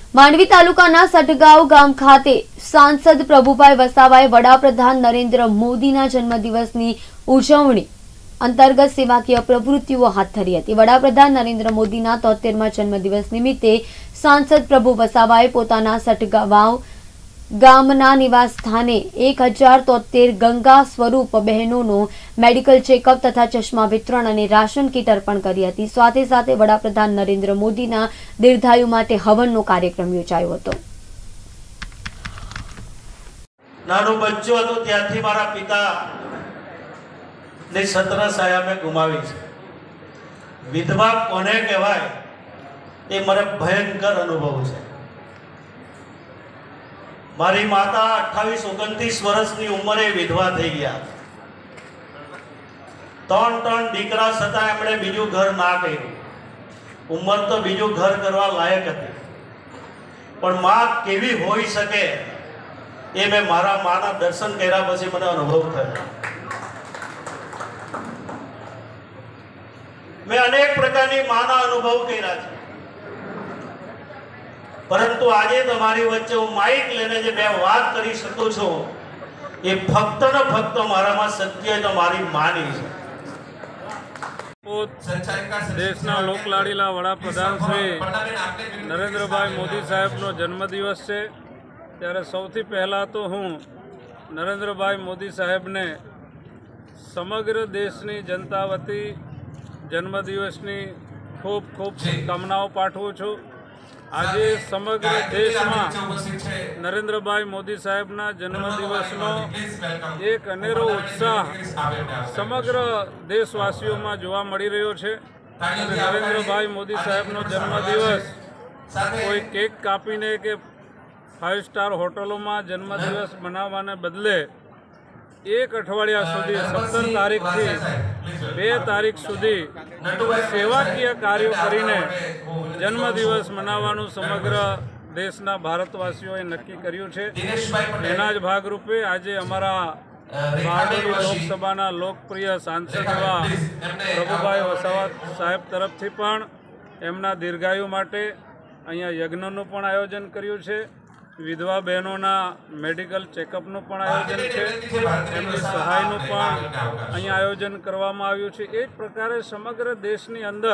માંડવી તાલુકાના સટગાંવ ગામ ખાતે સાંસદ પ્રભુભાઈ વસાવાએ વડાપ્રધાન નરેન્દ્ર મોદીના જન્મદિવસની ઉજવણી અંતર્ગત સેવાકીય પ્રવૃત્તિઓ હાથ ધરી હતી। વડાપ્રધાન નરેન્દ્ર મોદીના 73મા જન્મદિવસ નિમિત્તે સાંસદ પ્રભુ વસાવાએ પોતાના સટગાંવ ગામના નિવાસ સ્થાને 1073 ગંગા સ્વરૂપ બહેનોનો મેડિકલ ચેકઅપ તથા ચશ્મા વિતરણ અને રાશન કીટ અર્પણ કરી હતી। સાથે સાથે વડાપ્રધાન નરેન્દ્ર મોદીના દીર્ઘાયુ માટે હવનનો કાર્યક્રમ યોજાયો હતો। નાનો બચ્ચો હતો ત્યારથી મારા પિતા ને સતરા સાયા મેં ગુમાવી છે। વિધવા કોને કહેવાય એ મને ભયંકર અનુભવ છે। મારી માતા 28-29 વર્ષની ઉંમરે વિધવા થઈ ગયા। ત્રણ દીકરા છતાં એમણે બીજું ઘર ના કર્યું। ઉંમર તો બીજું ઘર કરવા લાયક હતી, પણ માં કેવી હોઈ શકે એ મેં મારા માના દર્શન કર્યા પછી મને અનુભવ થયો। મેં અનેક પ્રકારની માના અનુભવ કર્યા છે, परंतु आज तमारी वच्चे हूँ माइक लेने जे मैं बात करी सकूं छूं ये फक्त ने फक्त मारा में सत्य तो मारी मानी है। देशना लोकलाड़ीला वडाप्रधान श्री नरेंद्रभाई मोदी साहेबनो जन्मदिवस है, त्यारे सौथी पहला तो हूँ नरेंद्रभाई मोदी साहेबने समग्र देशनी जनता वती जन्मदिवसनी खूब खूब शुभकामनाओं पाठवुं छुं। आज समग्र देश में नरेंद्रभाई मोदी साहेबना जन्मदिवसनो एक अनेरो उत्साह समग्र देशवासीओं में जोवा मळी रह्यो छे। नरेंद्रभाई मोदी साहेबनो जन्मदिवस कोई केक कापीने के 5 स्टार होटलों में जन्मदिवस मनाववाने बदले एक अठवाडिया सुधी 17 तारीख थी 2 तारीख सुधी सेवाकीय कार्यों करीने जन्मदिवस मनाववानुं समग्र देशना भारतवासीओए नक्की कर्युं छे। एना ज भागरूपे आजे अमारा बारडोली लोकसभाना लोकप्रिय सांसद एवा प्रभुभाई वसावा साहेब तरफथी पण एमना दीर्घायु माटे अहींया यज्ञनुं पण आयोजन कर्युं छे। विधवा बहनों मेडिकल चेकअपનું પણ આયોજન છે, એમની સહાયનું પણ અહીં આયોજન કરવામાં આવ્યું છે। એ જ પ્રકારે સમગ્ર દેશની અંદર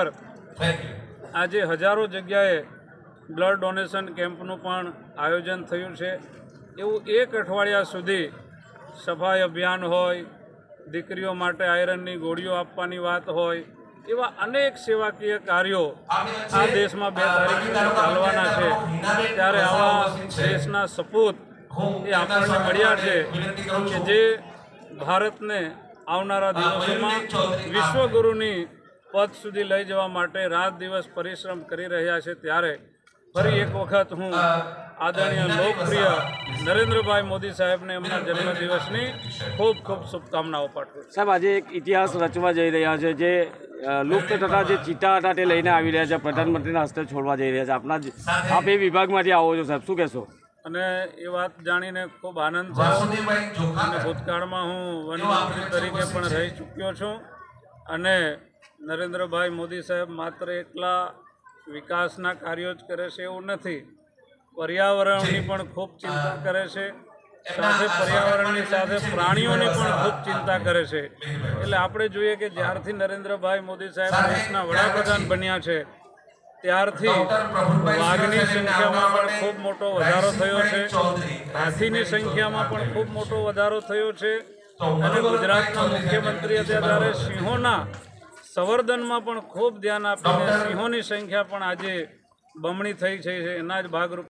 આજે હજારો જગ્યાએ બ્લડ ડોનેશન કેમ્પનું પણ આયોજન થયું છે। એવું એક અઠવાડિયા સુધી સફાઈ અભિયાન હોય, દીકરીઓ માટે આયરનની ગોળીઓ આપવાની વાત હોય, એવા અનેક સેવાકીય કાર્યો આ દેશમાં 2 તારીખ સુધી ચાલવાના છે। ત્યારે આવા દેશના સપૂત એ આપણને મળ્યા છે કે જે ભારતને આવનારા દિવસોમાં વિશ્વગુરુની પદ સુધી લઈ જવા માટે રાત દિવસ પરિશ્રમ કરી રહ્યા છે। ત્યારે ફરી એક વખત હું आदरणीय लोकप्रिय नरेंद्रभाई मोदी साहेब ने एमना जन्मदिवसनी खूब खूब शुभकामनाओं पाठवुं। साहेब आज एक इतिहास रचवा जई रह्या छे, जे लुप्त थता जे चीता हता ते लईने आवी रह्या छे, प्रधानमंत्रीना हस्ते छोड़वा जई रह्या छे। आपना आप ए विभागमांथी आवो छो साहेब, शुं कहेशो? અને એ વાત જાણીને ખૂબ આનંદ થયો અને ભૂતકાળમાં હું વનમંત્રી તરીકે પણ રહી ચૂક્યો છું અને નરેન્દ્રભાઈ મોદી સાહેબ માત્ર એકલા વિકાસના કાર્યો જ કરે છે એવું નથી, पर्यावरणनी पण खूब चिंता करे छे, साथे पर्यावरणनी साथे प्राणीओनी पण खूब चिंता करे छे। एटले आपणे जोईए के ज्यारथी नरेंद्रभाई मोदी साहेब देशना वडाप्रधान बन्या छे त्यारथी वाघनी संख्यामां पण खूब मोटो वधारो थयो छे, हाथीनी संख्यामां पण खूब मोटो वधारो थयो छे अने गुजरातना मुख्यमंत्री त्यारे सिंहोना संवर्धनमां पण खूब ध्यान आपीने सिंहोनी संख्या पण आजे बमणी थई छे। एना ज भागरूपे